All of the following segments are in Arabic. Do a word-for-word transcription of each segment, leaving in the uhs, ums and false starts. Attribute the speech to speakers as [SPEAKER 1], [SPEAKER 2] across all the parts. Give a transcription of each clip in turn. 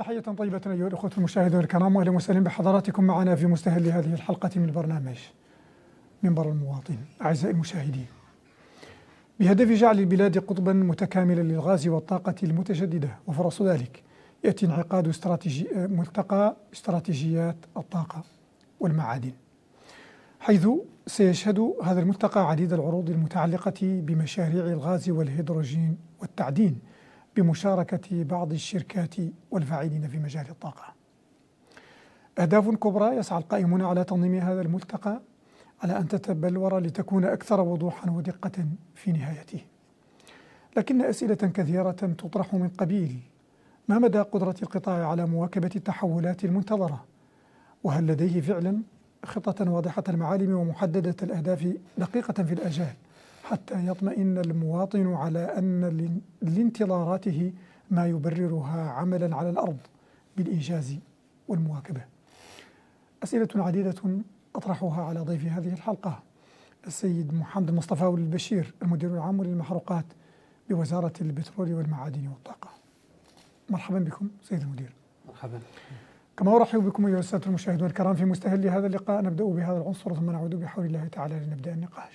[SPEAKER 1] تحية طيبة أيها الأخوة المشاهدون الكرام، وأهلا وسهلا بحضراتكم معنا في مستهل هذه الحلقة من برنامج منبر المواطن. أعزائي المشاهدين، بهدف جعل البلاد قطبا متكاملا للغاز والطاقة المتجددة وفرص ذلك، يأتي انعقاد استراتيجي ملتقى استراتيجيات الطاقة والمعادن، حيث سيشهد هذا الملتقى عديد العروض المتعلقة بمشاريع الغاز والهيدروجين والتعدين بمشاركة بعض الشركات والفاعلين في مجال الطاقة. أهداف كبرى يسعى القائمون على تنظيم هذا الملتقى على أن تتبلور لتكون أكثر وضوحا ودقة في نهايته، لكن أسئلة كثيرة تطرح من قبيل: ما مدى قدرة القطاع على مواكبة التحولات المنتظرة؟ وهل لديه فعلا خطة واضحة المعالم ومحددة الأهداف دقيقة في الآجال حتى يطمئن المواطن على أن لانتظاراته ما يبررها عملا على الأرض بالإنجاز والمواكبة؟ أسئلة عديدة أطرحها على ضيف هذه الحلقة السيد محمد المصطفى البشير، المدير العام للمحروقات بوزارة البترول والمعادن والطاقة. مرحبا بكم سيد المدير.
[SPEAKER 2] مرحبا.
[SPEAKER 1] كما أرحب بكم أيها السادة المشاهدون الكرام في مستهل هذا اللقاء. نبدأ بهذا العنصر ثم نعود بحول الله تعالى لنبدأ النقاش.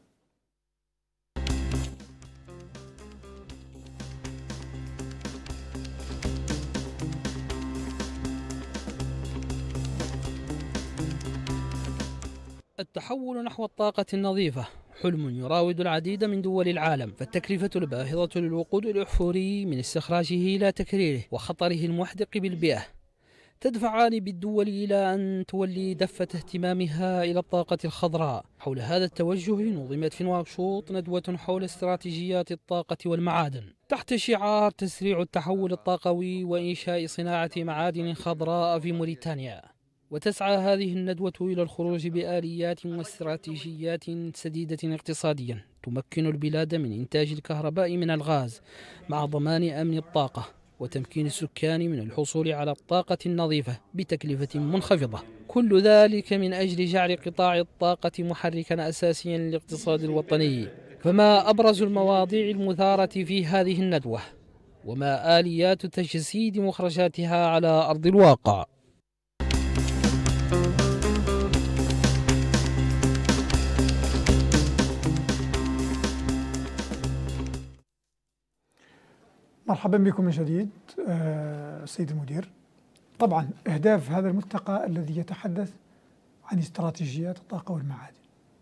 [SPEAKER 3] التحول نحو الطاقة النظيفة حلم يراود العديد من دول العالم، فالتكلفة الباهظة للوقود الأحفوري من استخراجه إلى تكريره وخطره المحدق بالبيئة تدفعان بالدول إلى أن تولي دفة اهتمامها إلى الطاقة الخضراء. حول هذا التوجه نظمت في نواكشوط ندوة حول استراتيجيات الطاقة والمعادن تحت شعار تسريع التحول الطاقوي وإنشاء صناعة معادن خضراء في موريتانيا. وتسعى هذه الندوة إلى الخروج بآليات واستراتيجيات سديدة اقتصاديا تمكن البلاد من إنتاج الكهرباء من الغاز مع ضمان أمن الطاقة وتمكين السكان من الحصول على الطاقة النظيفة بتكلفة منخفضة، كل ذلك من أجل جعل قطاع الطاقة محركا أساسيا للاقتصاد الوطني. فما أبرز المواضيع المثارة في هذه الندوة؟ وما آليات تجسيد مخرجاتها على أرض الواقع؟
[SPEAKER 1] مرحبا بكم من جديد آه سيد المدير. طبعا أهداف هذا الملتقى الذي يتحدث عن استراتيجيات الطاقة والمعادن.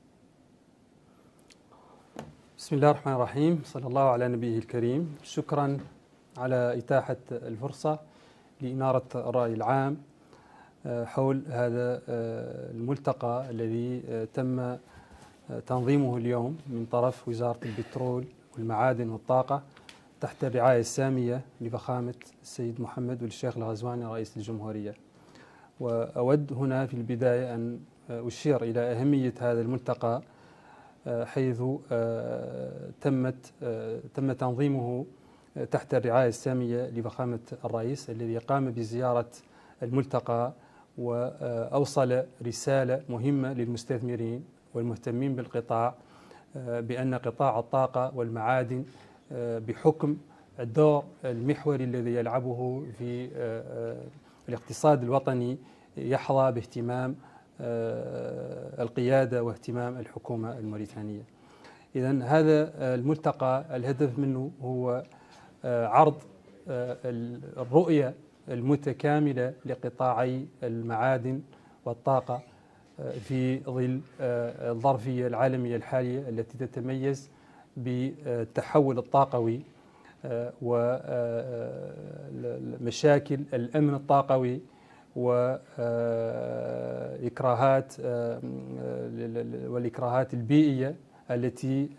[SPEAKER 2] بسم الله الرحمن الرحيم، صلى الله على نبيه الكريم. شكرا على إتاحة الفرصة لإنارة الرأي العام حول هذا الملتقى الذي تم تنظيمه اليوم من طرف وزارة البترول والمعادن والطاقة تحت الرعاية السامية لفخامة السيد محمد والشيخ الغزواني رئيس الجمهورية. وأود هنا في البداية أن أشير إلى أهمية هذا الملتقى، حيث تمت تم تنظيمه تحت الرعاية السامية لفخامة الرئيس الذي قام بزيارة الملتقى وأوصل رسالة مهمة للمستثمرين والمهتمين بالقطاع بأن قطاع الطاقة والمعادن بحكم الدور المحوري الذي يلعبه في الاقتصاد الوطني يحظى باهتمام القيادة واهتمام الحكومة الموريتانية. إذن هذا الملتقى الهدف منه هو عرض الرؤية المتكاملة لقطاعي المعادن والطاقة في ظل الظرفية العالمية الحالية التي تتميز بالتحول الطاقوي ومشاكل الأمن الطاقوي وإكراهات والإكراهات البيئية التي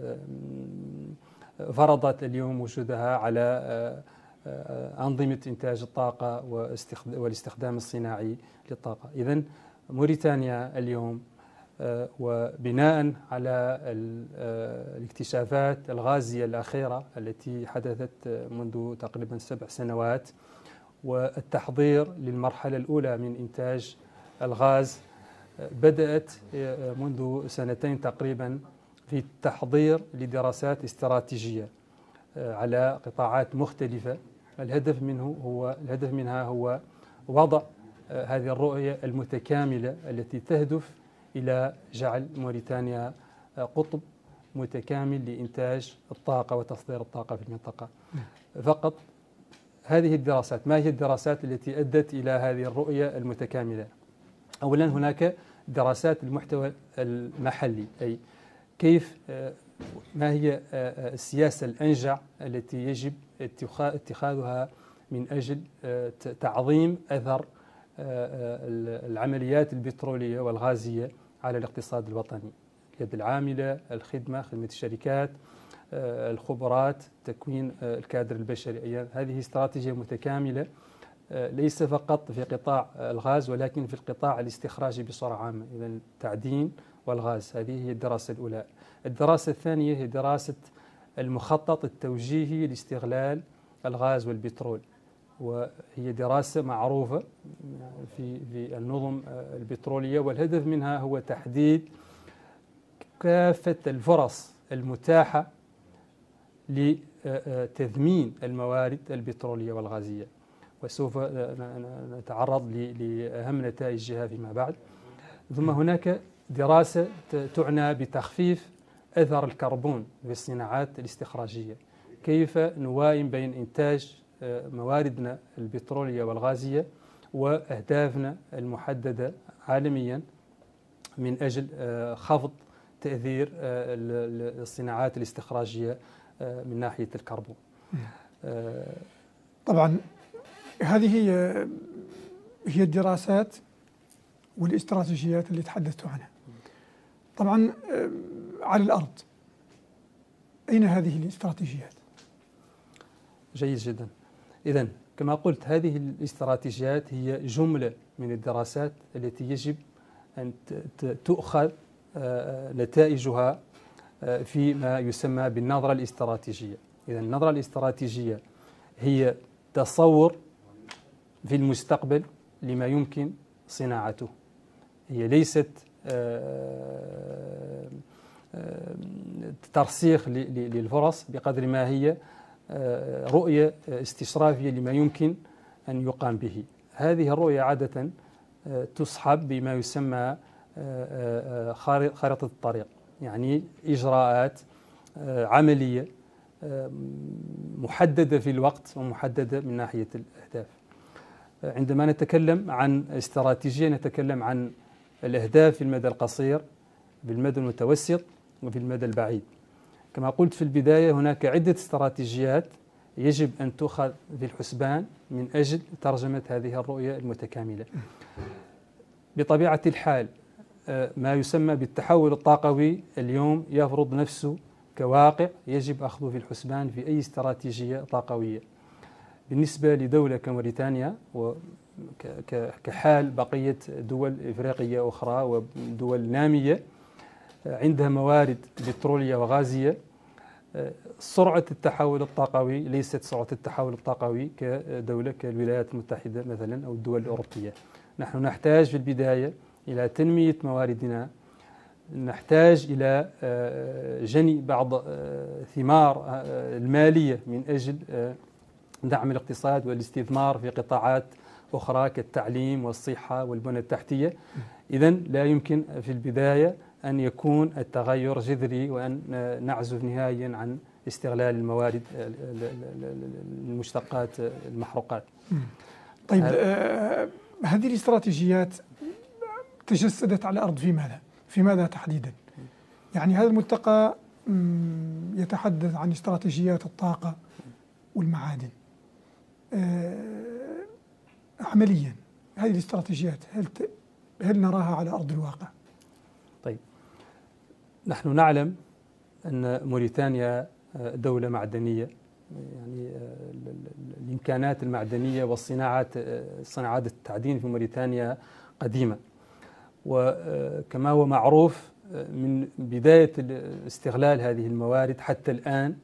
[SPEAKER 2] فرضت اليوم وجودها على أنظمة إنتاج الطاقة والاستخدام الصناعي للطاقة. إذن موريتانيا اليوم وبناء على الاكتشافات الغازية الأخيرة التي حدثت منذ تقريبا سبع سنوات والتحضير للمرحلة الأولى من إنتاج الغاز، بدأت منذ سنتين تقريبا في التحضير لدراسات استراتيجية على قطاعات مختلفة الهدف منه هو الهدف منها هو وضع هذه الرؤية المتكاملة التي تهدف إلى جعل موريتانيا قطب متكامل لإنتاج الطاقة وتصدير الطاقة في المنطقة. فقط هذه الدراسات، ما هي الدراسات التي أدت إلى هذه الرؤية المتكاملة؟ أولا هناك دراسات المحتوى المحلي، أي كيف ما هي السياسة الأنجع التي يجب اتخاذها من أجل تعظيم أثر العمليات البترولية والغازية على الاقتصاد الوطني. اليد العاملة، الخدمة، خدمة الشركات، الخبرات، تكوين الكادر البشري. هذه استراتيجية متكاملة ليس فقط في قطاع الغاز ولكن في القطاع الاستخراجي بصورة عامة، إذا التعدين والغاز. هذه هي الدراسة الأولى. الدراسة الثانية هي دراسة المخطط التوجيهي لاستغلال الغاز والبترول، وهي دراسة معروفة في في النظم البترولية، والهدف منها هو تحديد كافة الفرص المتاحة لتثمين الموارد البترولية والغازية، وسوف نتعرض لأهم نتائجها فيما بعد. ثم هناك دراسة تعنى بتخفيف أثر الكربون في الصناعات الاستخراجية، كيف نوائم بين إنتاج مواردنا البترولية والغازية وأهدافنا المحددة عالميا من أجل خفض تأثير الصناعات الاستخراجية من ناحية الكربون.
[SPEAKER 1] طبعا هذه هي هي الدراسات والاستراتيجيات اللي تحدثت عنها. طبعا على الأرض أين هذه الاستراتيجيات؟
[SPEAKER 2] جيد جدا. إذن كما قلت، هذه الاستراتيجيات هي جملة من الدراسات التي يجب أن تؤخذ نتائجها فيما يسمى بالنظرة الاستراتيجية. إذن النظرة الاستراتيجية هي تصور في المستقبل لما يمكن صناعته، هي ليست ترسيخ للفرص بقدر ما هي رؤية استشرافية لما يمكن أن يقام به. هذه الرؤية عادة تصحب بما يسمى خارطة الطريق، يعني إجراءات عملية محددة في الوقت ومحددة من ناحية الأهداف. عندما نتكلم عن استراتيجية نتكلم عن الأهداف في المدى القصير، في المدى المتوسط، وفي المدى البعيد. كما قلت في البداية، هناك عدة استراتيجيات يجب أن تؤخذ في الحسبان من أجل ترجمة هذه الرؤية المتكاملة. بطبيعة الحال ما يسمى بالتحول الطاقوي اليوم يفرض نفسه كواقع يجب أخذه في الحسبان في أي استراتيجية طاقوية. بالنسبة لدولة كموريتانيا وكحال بقية دول إفريقية أخرى ودول نامية عندها موارد بترولية وغازية، سرعة التحول الطاقوي ليست سرعة التحول الطاقوي كدولة كالولايات المتحدة مثلا أو الدول الأوروبية. نحن نحتاج في البداية إلى تنمية مواردنا، نحتاج إلى جني بعض ثمار المالية من أجل دعم الاقتصاد والاستثمار في قطاعات أخرى كالتعليم والصحة والبنى التحتية. إذن لا يمكن في البداية أن يكون التغير جذري وأن نعزف نهائيا عن استغلال الموارد المشتقات المحروقات.
[SPEAKER 1] طيب آه هذه الاستراتيجيات تجسدت على الأرض في ماذا؟ في ماذا تحديدا؟ يعني هذا الملتقى يتحدث عن استراتيجيات الطاقة والمعادن. آه عمليا هذه الاستراتيجيات هل هل نراها على أرض الواقع؟
[SPEAKER 2] طيب، نحن نعلم أن موريتانيا دولة معدنية، يعني الإمكانات المعدنية والصناعات صناعات التعدين في موريتانيا قديمة، وكما هو معروف من بداية استغلال هذه الموارد حتى الآن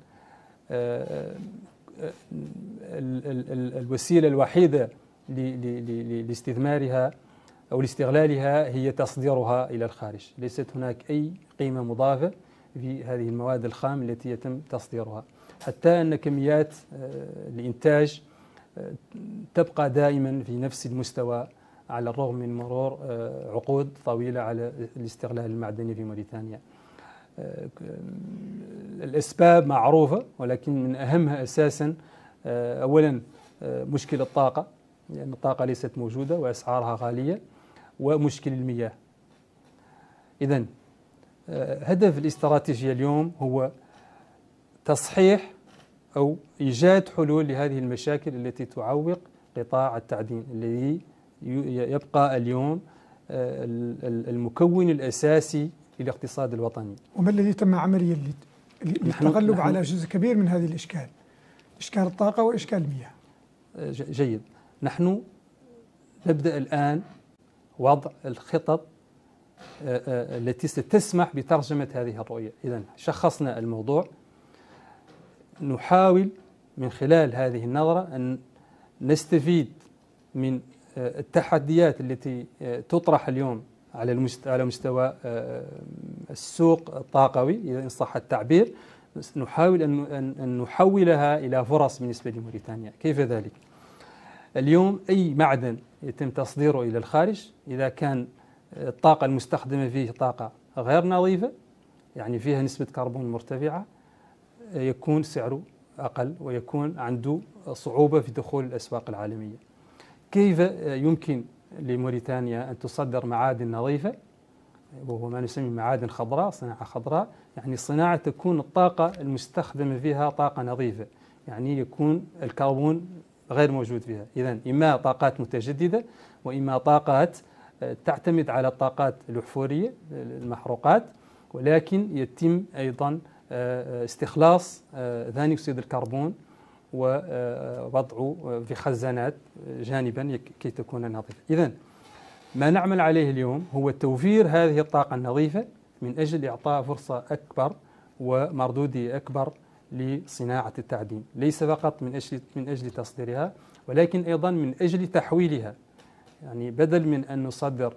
[SPEAKER 2] الوسيلة الوحيدة لاستثمارها أو لاستغلالها هي تصديرها إلى الخارج. ليست هناك أي قيمة مضافة في هذه المواد الخام التي يتم تصديرها، حتى أن كميات الإنتاج تبقى دائما في نفس المستوى على الرغم من مرور عقود طويلة على الاستغلال المعدني في موريتانيا. الأسباب معروفة، ولكن من أهمها أساسا أولا مشكل الطاقة، لأن الطاقة ليست موجودة وأسعارها غالية، ومشكل المياه. إذن هدف الاستراتيجية اليوم هو تصحيح أو إيجاد حلول لهذه المشاكل التي تعوق قطاع التعدين الذي يبقى اليوم المكون الأساسي للاقتصاد الوطني.
[SPEAKER 1] وما الذي تم عمليا للتغلب على جزء كبير من هذه الإشكال، إشكال الطاقة وإشكال المياه؟
[SPEAKER 2] جيد. نحن نبدأ الآن وضع الخطط التي ستسمح بترجمة هذه الرؤية. إذن شخصنا الموضوع، نحاول من خلال هذه النظرة أن نستفيد من التحديات التي تطرح اليوم على على مستوى السوق الطاقوي إذا إن صح التعبير. نحاول أن نحولها إلى فرص بالنسبة لموريتانيا. كيف ذلك؟ اليوم أي معدن يتم تصديره إلى الخارج إذا كان الطاقة المستخدمة فيه طاقة غير نظيفة، يعني فيها نسبة كربون مرتفعة، يكون سعره أقل ويكون عنده صعوبة في دخول الأسواق العالمية. كيف يمكن لموريتانيا أن تصدر معادن نظيفة وهو ما نسميه معادن خضراء، صناعة خضراء، يعني صناعة تكون الطاقة المستخدمة فيها طاقة نظيفة، يعني يكون الكربون غير موجود فيها. إذن إما طاقات متجددة وإما طاقات تعتمد على الطاقات الأحفورية المحروقات، ولكن يتم أيضا استخلاص ثاني أكسيد الكربون ووضعه في خزانات جانبا كي تكون نظيفة. إذن ما نعمل عليه اليوم هو توفير هذه الطاقة النظيفة من أجل إعطاء فرصة أكبر ومردودية أكبر لصناعة التعدين، ليس فقط من أجل من أجل تصديرها ولكن أيضا من أجل تحويلها. يعني بدل من أن نصدر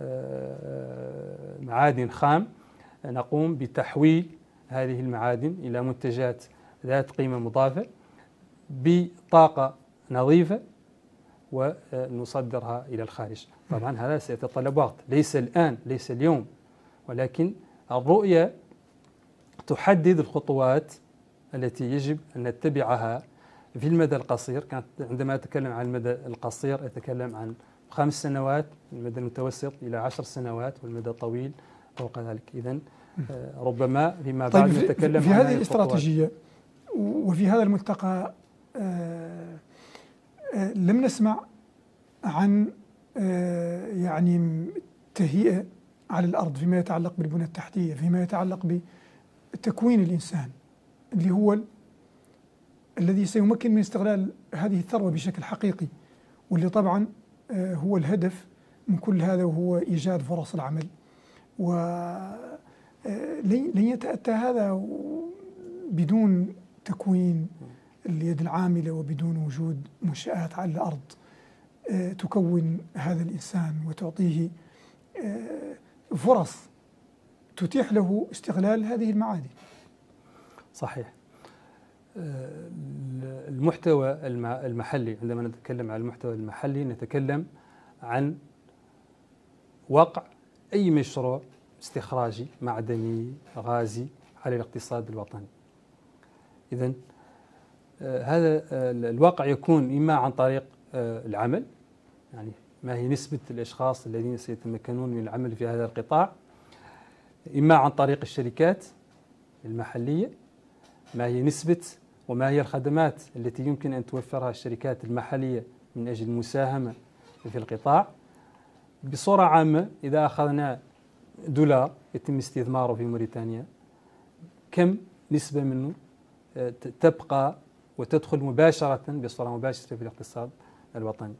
[SPEAKER 2] معادن خام، نقوم بتحويل هذه المعادن إلى منتجات ذات قيمة مضافة بطاقة نظيفة ونصدرها إلى الخارج. طبعا هذا سيتطلب وقت، ليس الآن ليس اليوم، ولكن الرؤية تحدد الخطوات التي يجب أن نتبعها في المدى القصير. كانت عندما أتكلم عن المدى القصير أتكلم عن خمس سنوات، المدى المتوسط إلى عشر سنوات، والمدى الطويل فوق ذلك. إذن ربما فيما بعد
[SPEAKER 1] طيب
[SPEAKER 2] نتكلم
[SPEAKER 1] في
[SPEAKER 2] عن
[SPEAKER 1] هذه الاستراتيجية وفي هذا الملتقى آه آه لم نسمع عن آه يعني تهيئة على الأرض فيما يتعلق بالبنى التحتية، فيما يتعلق بتكوين الإنسان اللي هو الذي سيمكن من استغلال هذه الثروة بشكل حقيقي، واللي طبعا آه هو الهدف من كل هذا، وهو إيجاد فرص العمل. ولن يتأتى هذا بدون تكوين اليد العاملة وبدون وجود منشآت على الأرض تكون هذا الإنسان وتعطيه فرص تتيح له استغلال هذه المعادن.
[SPEAKER 2] صحيح. المحتوى المحلي، عندما نتكلم عن المحتوى المحلي نتكلم عن وقع أي مشروع استخراجي معدني غازي على الاقتصاد الوطني. إذن آه هذا آه الواقع يكون إما عن طريق آه العمل، يعني ما هي نسبة الأشخاص الذين سيتمكنون من العمل في هذا القطاع، إما عن طريق الشركات المحلية، ما هي نسبة وما هي الخدمات التي يمكن أن توفرها الشركات المحلية من أجل المساهمة في القطاع. بصورة عامة إذا أخذنا دولار يتم استثماره في موريتانيا، كم نسبة منه تبقى وتدخل مباشرة بصورة مباشرة في الاقتصاد الوطني؟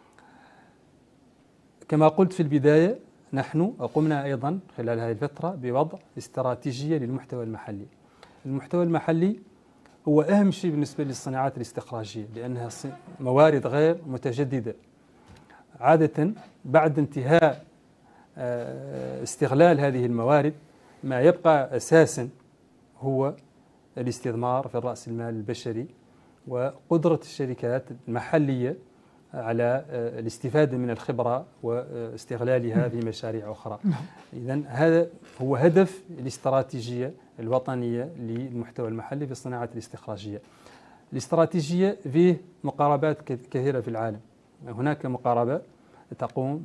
[SPEAKER 2] كما قلت في البداية، نحن قمنا أيضا خلال هذه الفترة بوضع استراتيجية للمحتوى المحلي. المحتوى المحلي هو أهم شيء بالنسبة للصناعات الاستخراجية، لأنها موارد غير متجددة. عادة بعد انتهاء استغلال هذه الموارد ما يبقى أساسا هو الاستثمار في الرأس المال البشري وقدرة الشركات المحلية على الاستفادة من الخبرة واستغلالها في مشاريع أخرى. إذن هذا هو هدف الاستراتيجية الوطنية للمحتوى المحلي في الصناعة الاستخراجية. الاستراتيجية فيه مقاربات كثيرة في العالم. هناك مقاربة تقوم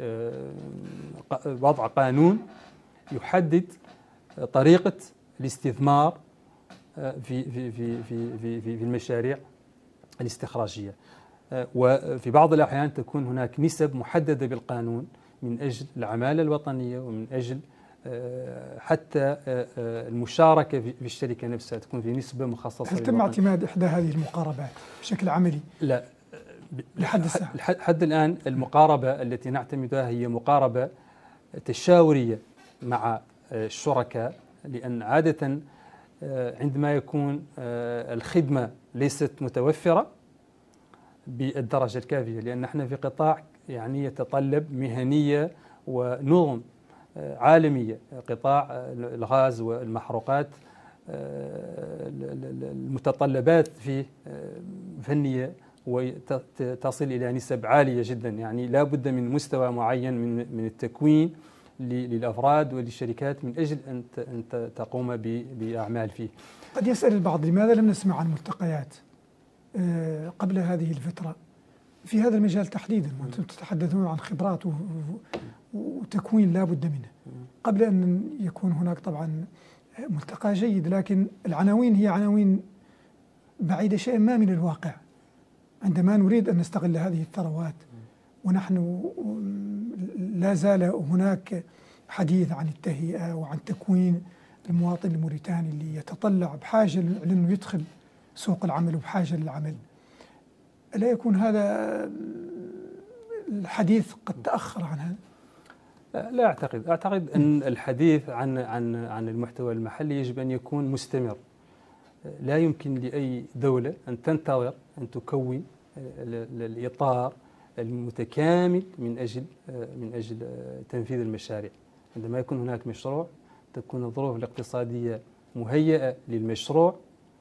[SPEAKER 2] بوضع قانون يحدد طريقة الاستثمار في في في في في في المشاريع الاستخراجية، وفي بعض الأحيان تكون هناك نسب محددة بالقانون من أجل العمالة الوطنية ومن أجل حتى المشاركة في الشركة نفسها تكون في نسبة مخصصة.
[SPEAKER 1] هل تم اعتماد إحدى هذه المقاربات بشكل عملي؟
[SPEAKER 2] لا،
[SPEAKER 1] لحد الساعة
[SPEAKER 2] لحد الآن المقاربة التي نعتمدها هي مقاربة تشاورية مع الشركاء، لأن عادة عندما يكون الخدمة ليست متوفرة بالدرجة الكافية، لأن نحن في قطاع يعني يتطلب مهنية ونظم عالمية، قطاع الغاز والمحروقات المتطلبات فيه فنية وتصل إلى نسب عالية جدا، يعني لا بد من مستوى معين من من التكوين للأفراد وللشركات من أجل أن تقوم بأعمال فيه.
[SPEAKER 1] قد يسأل البعض لماذا لم نسمع عن ملتقيات قبل هذه الفترة في هذا المجال تحديدا، وأنتم تتحدثون عن خبرات وتكوين لا بد منه قبل أن يكون هناك طبعا ملتقى جيد، لكن العناوين هي عناوين بعيدة شيئا ما من الواقع. عندما نريد أن نستغل هذه الثروات ونحن لا زال هناك حديث عن التهيئة وعن تكوين المواطن الموريتاني اللي يتطلع بحاجة لأنه يدخل سوق العمل وبحاجة للعمل، ألا يكون هذا الحديث قد تأخر عن هذا؟
[SPEAKER 2] لا أعتقد أعتقد أن الحديث عن عن عن المحتوى المحلي يجب أن يكون مستمر. لا يمكن لأي دولة أن تنتظر أن تكون الإطار المتكامل من أجل من أجل تنفيذ المشاريع. عندما يكون هناك مشروع تكون الظروف الاقتصادية مهيئة للمشروع،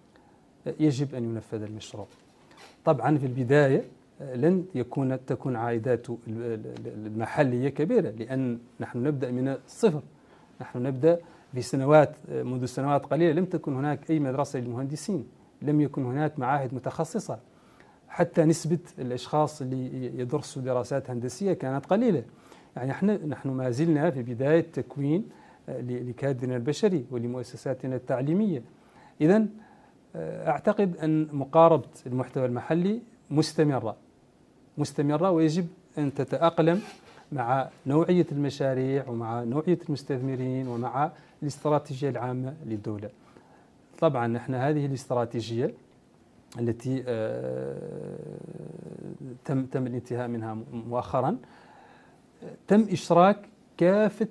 [SPEAKER 2] يجب أن ينفذ المشروع. طبعا في البداية لن يكون تكون عائدات المحلية كبيرة، لأن نحن نبدأ من الصفر. نحن نبدأ في سنوات منذ سنوات قليلة لم تكن هناك أي مدرسة للمهندسين، لم يكن هناك معاهد متخصصة، حتى نسبة الأشخاص اللي يدرسوا دراسات هندسية كانت قليلة. يعني احنا نحن ما زلنا في بداية تكوين لكادرنا البشري ولمؤسساتنا التعليمية. إذن أعتقد أن مقاربة المحتوى المحلي مستمرة مستمرة ويجب أن تتأقلم مع نوعية المشاريع ومع نوعية المستثمرين ومع الاستراتيجية العامة للدولة. طبعا نحن هذه الاستراتيجية التي تم تم الانتهاء منها مؤخرا، تم إشراك كافة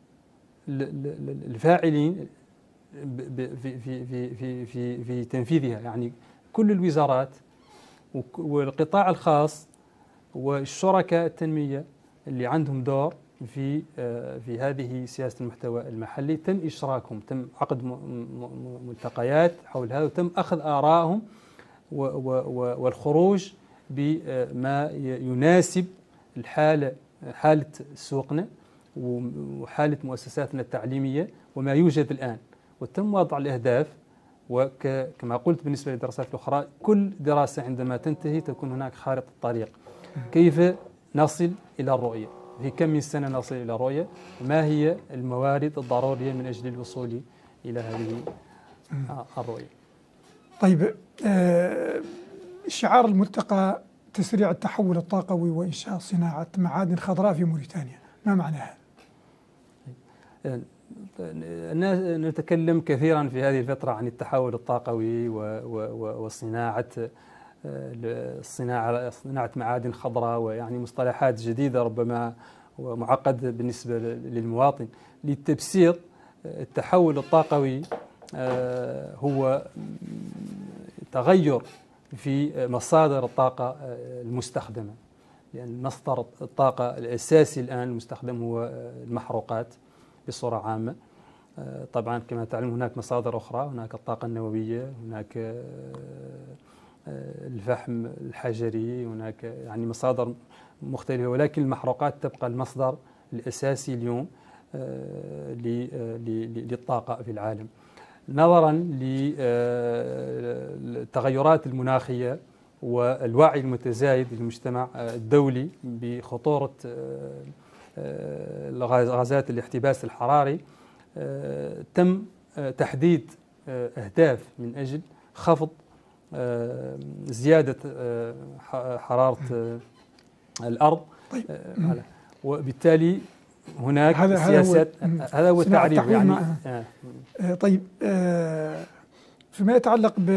[SPEAKER 2] الفاعلين في في في في في في تنفيذها، يعني كل الوزارات والقطاع الخاص والشركاء التنمية اللي عندهم دور في في هذه سياسة المحتوى المحلي تم إشراكهم، تم عقد ملتقيات حول هذا وتم أخذ آرائهم والخروج بما يناسب الحالة حالة سوقنا وحالة مؤسساتنا التعليمية وما يوجد الآن، وتم وضع الأهداف. وكما قلت بالنسبة للدراسات الأخرى كل دراسة عندما تنتهي تكون هناك خارطة طريق كيف نصل إلى الرؤية، في كم من سنة نصل إلى الرؤية، ما هي الموارد الضرورية من أجل الوصول إلى هذه الرؤية.
[SPEAKER 1] طيب، آه شعار الملتقى تسريع التحول الطاقوي وإنشاء صناعة معادن خضراء في موريتانيا، ما معناها؟
[SPEAKER 2] نتكلم كثيرا في هذه الفترة عن التحول الطاقوي وصناعة الصناعة صناعة معادن خضراء، ويعني مصطلحات جديدة ربما ومعقدة بالنسبة للمواطن. للتبسيط، التحول الطاقوي هو تغير في مصادر الطاقة المستخدمة، لأن مصدر الطاقة الأساسي الآن المستخدم هو المحروقات بصورة عامة. طبعا كما تعلم هناك مصادر أخرى، هناك الطاقة النووية، هناك الفحم الحجري، هناك يعني مصادر مختلفة، ولكن المحروقات تبقى المصدر الأساسي اليوم للطاقة في العالم. نظرا للتغيرات المناخية والوعي المتزايد للمجتمع الدولي بخطورة غازات الاحتباس الحراري، تم تحديد أهداف من أجل خفض زيادة حرارة الأرض. طيب. وبالتالي هناك
[SPEAKER 1] هذا
[SPEAKER 2] سياسات. هذا هو التعريف يعني.
[SPEAKER 1] آه. طيب، آه فيما يتعلق ب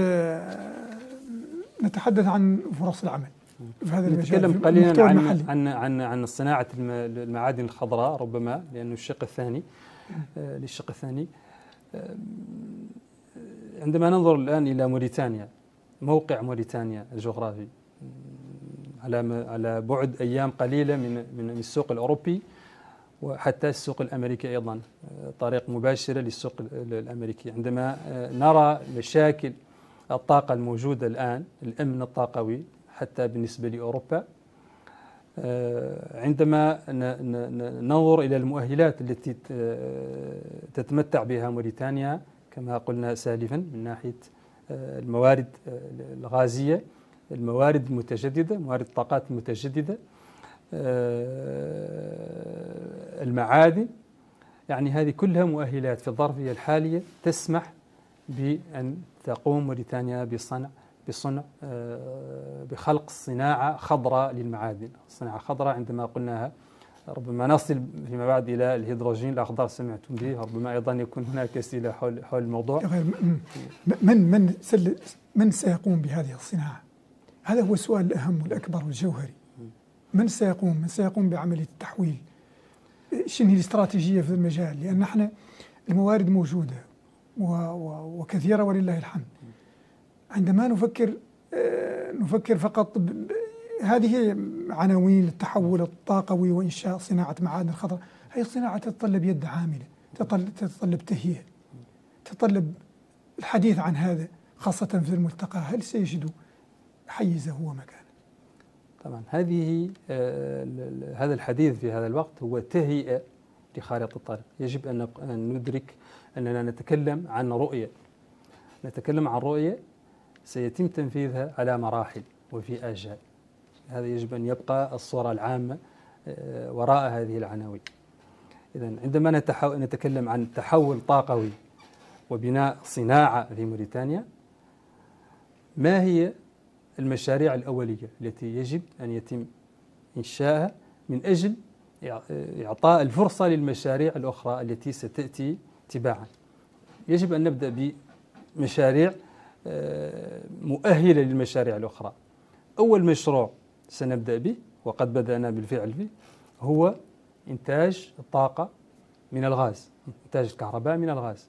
[SPEAKER 1] نتحدث عن فرص العمل في هذا المجال.
[SPEAKER 2] نتكلم قليلا عن عن عن عن صناعة المعادن الخضراء ربما، لأنه الشق الثاني آه للشق الثاني. آه عندما ننظر الآن إلى موريتانيا، موقع موريتانيا الجغرافي على على بعد أيام قليلة من من السوق الأوروبي وحتى السوق الأمريكي أيضا، طريق مباشرة للسوق الأمريكي. عندما نرى مشاكل الطاقة الموجودة الآن، الأمن الطاقوي حتى بالنسبة لأوروبا، عندما ننظر إلى المؤهلات التي تتمتع بها موريتانيا كما قلنا سالفا من ناحية الموارد الغازية، الموارد المتجددة، موارد الطاقات المتجددة، المعادن، يعني هذه كلها مؤهلات في الظرفية الحالية تسمح بأن تقوم موريتانيا بصنع بصنع بخلق صناعة خضراء للمعادن. صناعة خضراء عندما قلناها ربما نصل فيما بعد إلى الهيدروجين الأخضر، سمعتم به، ربما أيضا يكون هناك أسئلة حول حول الموضوع.
[SPEAKER 1] من من من سيقوم بهذه الصناعة؟ هذا هو السؤال الأهم والأكبر والجوهري. من سيقوم من سيقوم بعملية التحويل؟ شنو هي الاستراتيجية في المجال؟ لأن احنا الموارد موجودة وكثيرة ولله الحمد. عندما نفكر نفكر فقط هذه عناوين التحول الطاقوي وإنشاء صناعة معادن خضراء. هذه الصناعة تتطلب يد عاملة، تتطلب تهيئة، تتطلب الحديث عن هذا خاصة في الملتقى. هل سيجد حيزه ومكانه؟
[SPEAKER 2] طبعا هذه آه هذا الحديث في هذا الوقت هو تهيئة لخارطة الطريق. يجب أن ندرك أننا نتكلم عن رؤية، نتكلم عن رؤية سيتم تنفيذها على مراحل وفي آجال. هذا يجب أن يبقى الصورة العامة آه وراء هذه العناوين. إذن عندما نتكلم عن تحول طاقوي وبناء صناعة في موريتانيا، ما هي المشاريع الأولية التي يجب أن يتم إنشائها من أجل إعطاء الفرصة للمشاريع الأخرى التي ستأتي تباعا؟ يجب أن نبدأ بمشاريع مؤهلة للمشاريع الأخرى. أول مشروع سنبدأ به وقد بدأنا بالفعل به هو إنتاج الطاقة من الغاز، إنتاج الكهرباء من الغاز.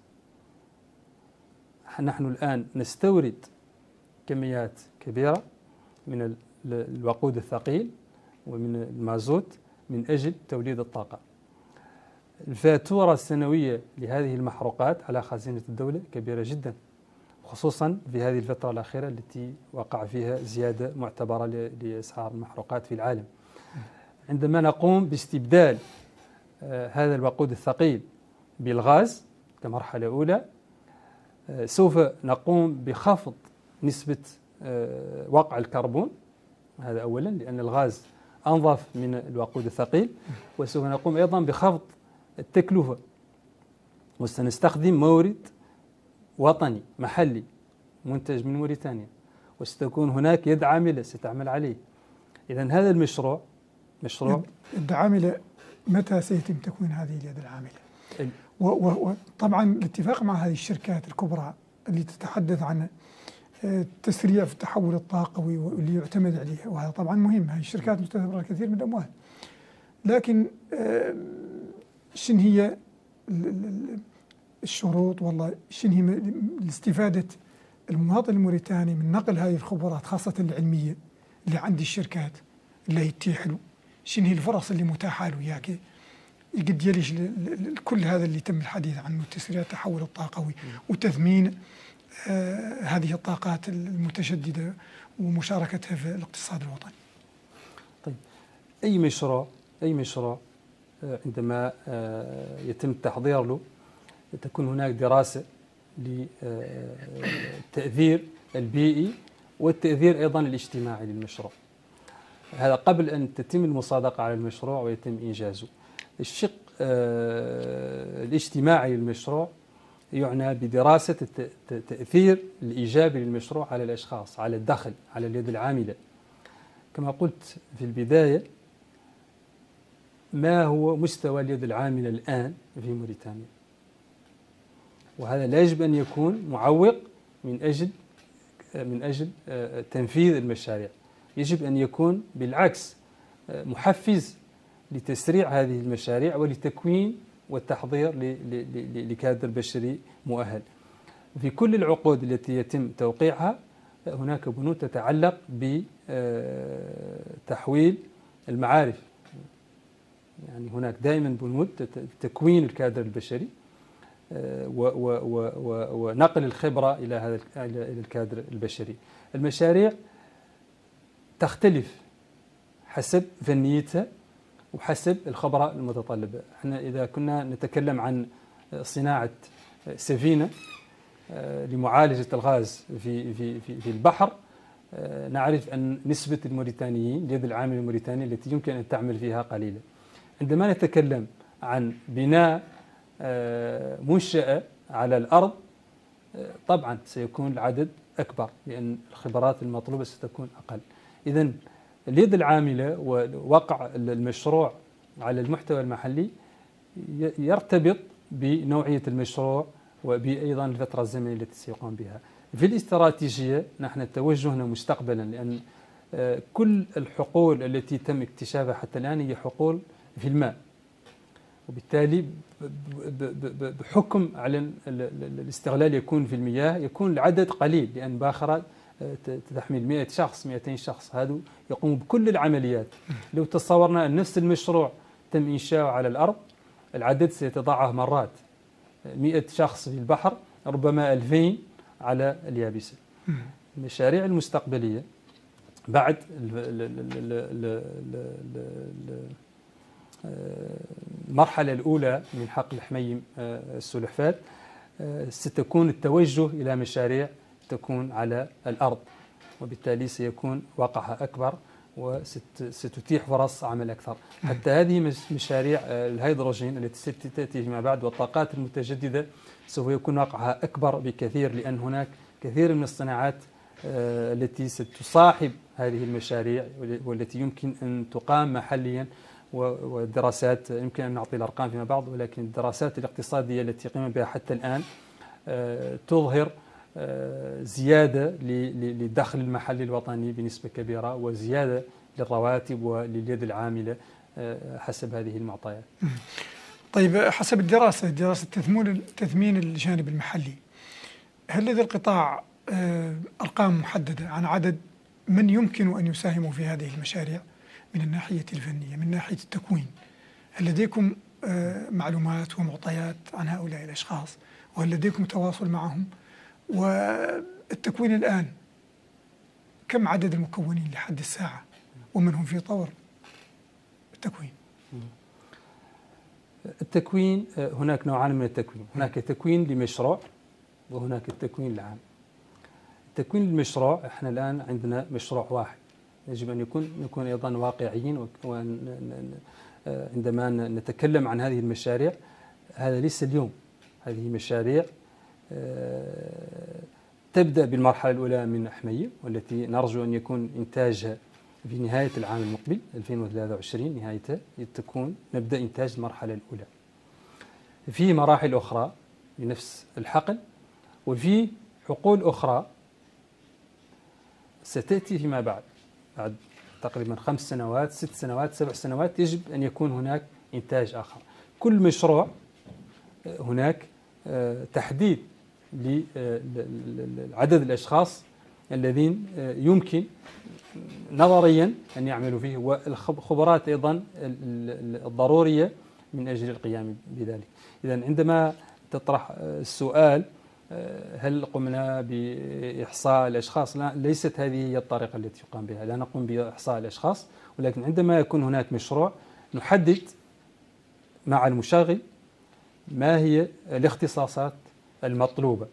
[SPEAKER 2] نحن الآن نستورد كميات كبيرة من الوقود الثقيل ومن المازوت من أجل توليد الطاقة. الفاتورة السنوية لهذه المحروقات على خزينة الدولة كبيرة جدا، خصوصا في هذه الفترة الأخيرة التي وقع فيها زيادة معتبرة لأسعار المحروقات في العالم. عندما نقوم باستبدال هذا الوقود الثقيل بالغاز كمرحلة أولى، سوف نقوم بخفض نسبة وقع الكربون، هذا أولا لأن الغاز أنظف من الوقود الثقيل، وسوف نقوم أيضا بخفض التكلفة، وسنستخدم مورد وطني محلي منتج من موريتانيا، وستكون هناك يد عاملة ستعمل عليه. إذن هذا المشروع مشروع
[SPEAKER 1] يد عاملة. متى سيتم تكوين هذه اليد العاملة؟ وطبعا الاتفاق مع هذه الشركات الكبرى اللي تتحدث عن تسريع في التحول الطاقوي واللي يعتمد عليه، وهذا طبعا مهم. هذه الشركات مستثمرة الكثير من الأموال، لكن شن هي الشروط والله شن هي استفادة المواطن الموريتاني من نقل هذه الخبرات خاصة العلمية اللي عند الشركات اللي يتيح له؟ شن هي الفرص اللي متاحة له ياكي يقد يلج كل هذا اللي تم الحديث عنه، تسريع التحول الطاقوي وتثمين آه هذه الطاقات المتجددة ومشاركتها في الاقتصاد الوطني.
[SPEAKER 2] طيب، أي مشروع أي مشروع عندما يتم التحضير له تكون هناك دراسة للتأثير البيئي والتأثير أيضا الاجتماعي للمشروع. هذا قبل أن تتم المصادقة على المشروع ويتم إنجازه. الشق الاجتماعي للمشروع يعنى بدراسة التأثير الإيجابي للمشروع على الأشخاص، على الدخل، على اليد العاملة. كما قلت في البداية، ما هو مستوى اليد العاملة الآن في موريتانيا؟ وهذا لا يجب أن يكون معوق من أجل من أجل تنفيذ المشاريع. يجب أن يكون بالعكس محفز لتسريع هذه المشاريع ولتكوين والتحضير لكادر بشري مؤهل. في كل العقود التي يتم توقيعها هناك بنود تتعلق بتحويل المعارف، يعني هناك دائما بنود تكوين الكادر البشري ونقل الخبرة إلى هذا إلى الكادر البشري. المشاريع تختلف حسب فنيتها وحسب الخبرة المتطلبة. احنا إذا كنا نتكلم عن صناعة سفينة لمعالجة الغاز في في في في البحر، نعرف أن نسبة الموريتانيين، اليد العاملة الموريتانية التي يمكن أن تعمل فيها قليلة. عندما نتكلم عن بناء منشأة على الأرض، طبعا سيكون العدد أكبر لأن الخبرات المطلوبة ستكون أقل. إذن اليد العاملة ووقع المشروع على المحتوى المحلي يرتبط بنوعية المشروع وبأيضا الفترة الزمنية التي سيقوم بها. في الاستراتيجية نحن توجهنا مستقبلا، لأن كل الحقول التي تم اكتشافها حتى الآن هي حقول في الماء، وبالتالي بحكم على الاستغلال يكون في المياه يكون العدد قليل، لأن باخرة تحمل مئة شخص مئتين شخص، هذا يقوم بكل العمليات. لو تصورنا أن نفس المشروع تم إنشاؤه على الأرض، العدد سيتضاعف مرات، مئة شخص في البحر ربما ألفين على اليابسة. المشاريع المستقبلية بعد المرحلة الأولى من حقل حميم السلحفاة ستكون التوجه إلى مشاريع تكون على الأرض، وبالتالي سيكون وقعها أكبر وستتيح فرص عمل أكثر. حتى هذه مشاريع الهيدروجين التي ستأتي فيما بعد والطاقات المتجددة سوف يكون وقعها أكبر بكثير، لأن هناك كثير من الصناعات التي ستصاحب هذه المشاريع والتي يمكن أن تقام محليا. والدراسات يمكن أن نعطي الأرقام فيما بعد، ولكن الدراسات الاقتصادية التي قيم بها حتى الآن تظهر زيادة للدخل المحلي الوطني بنسبة كبيرة، وزيادة للرواتب ولليد العاملة حسب هذه المعطيات.
[SPEAKER 1] طيب، حسب الدراسة دراسة تثمين الجانب المحلي، هل لدى القطاع أرقام محددة عن عدد من يمكن أن يساهموا في هذه المشاريع من الناحية الفنية، من ناحية التكوين؟ هل لديكم معلومات ومعطيات عن هؤلاء الأشخاص، وهل لديكم تواصل معهم؟ والتكوين الآن كم عدد المكونين لحد الساعة ومن هم في طور التكوين؟
[SPEAKER 2] التكوين هناك نوعان من التكوين، هناك تكوين لمشروع وهناك التكوين العام. التكوين المشروع احنا الآن عندنا مشروع واحد، يجب أن يكون نكون أيضا واقعيين، وعندما نتكلم عن هذه المشاريع هذا ليس اليوم، هذه مشاريع تبدأ بالمرحلة الأولى من حميم، والتي نرجو أن يكون إنتاجها في نهاية العام المقبل ألفين وثلاثة وعشرين، نهايته تكون نبدأ إنتاج المرحلة الأولى. في مراحل أخرى بنفس الحقل، وفي حقول أخرى ستأتي فيما بعد بعد تقريبا خمس سنوات ست سنوات سبع سنوات، يجب أن يكون هناك إنتاج آخر. كل مشروع هناك تحديد لعدد الأشخاص الذين يمكن نظريا أن يعملوا فيه، والخبرات أيضا الضرورية من أجل القيام بذلك. إذن عندما تطرح السؤال هل قمنا بإحصاء الأشخاص؟ لا، ليست هذه هي الطريقة التي يقام بها. لا نقوم بإحصاء الأشخاص، ولكن عندما يكون هناك مشروع نحدد مع المشغل ما هي الاختصاصات المطلوبة.